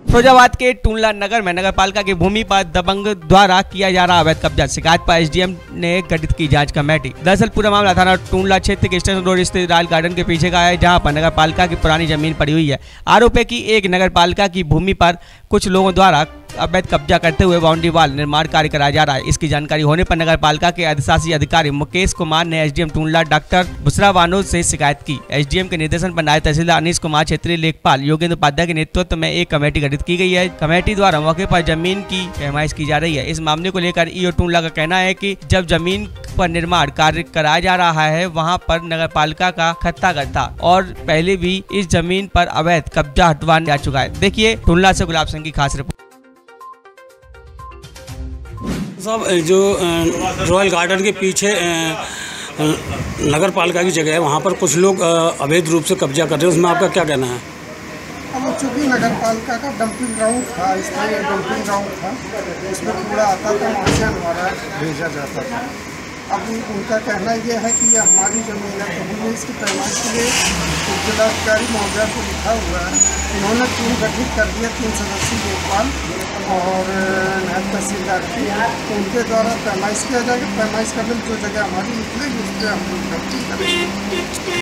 फिरोजाबाद के टूंडला नगर में नगर पालिका की भूमि पर दबंग द्वारा किया जा रहा अवैध कब्जा। शिकायत पर एसडीएम ने गठित की जांच कमेटी। दरअसल पूरा मामला थाना टूंडला क्षेत्र के स्टेशन रोड स्थित रॉयल गार्डन के पीछे का है, जहां पर नगर पालिका की पुरानी जमीन पड़ी हुई है। आरोप है कि एक नगर पालिका की भूमि पर कुछ लोगों द्वारा अवैध कब्जा करते हुए बाउंड्री वाल निर्माण कार्य कराया जा रहा है। इसकी जानकारी होने पर नगर पालिका के अधिशासी अधिकारी मुकेश कुमार ने एसडीएम टूंडला डॉक्टर बुसरा बानो से शिकायत की। एसडीएम के निर्देशन पर नायब तहसीलदार अनीश कुमार, क्षेत्रीय लेखपाल योगेंद्र उपाध्याय के नेतृत्व में एक कमेटी गठित की गई है। कमेटी द्वारा मौके पर जमीन की पैमाइश की जा रही है। इस मामले को लेकर ईओ टूंडला का कहना है कि जब जमीन पर निर्माण कार्य कराया जा रहा है, वहां पर नगर पालिका का खत्तागढ़ था और पहले भी इस जमीन पर अवैध कब्जा हटवाया जा चुका है। देखिए टूंडला से गुलाब सिंह की खास रिपोर्ट। साहब, जो रॉयल गार्डन के पीछे नगर पालिका की जगह है, वहाँ पर कुछ लोग अवैध रूप से कब्जा कर रहे हैं, उसमें आपका क्या कहना है? अब चूँकि नगर पालिका का डंपिंग ग्राउंड था, इसलिए डंपिंग ग्राउंड था, इसमें कूड़ा आता था, वहाँ से हमारा भेजा जाता था। अब उनका कहना यह है कि ये हमारी ज़मीन है, तो हमने इसकी पैमाइश के लिए जिलाधिकारी महोदय को लिखा हुआ है। उन्होंने टीम गठित कर दिया, 3 सदस्यीय लेखपाल और नायब तहसीलदार की, तो उनके द्वारा पैमाइश किया जाएगा। पैमाइश करने में जो जगह हमारी निकलेगी उस पर हम लोग करेंगे।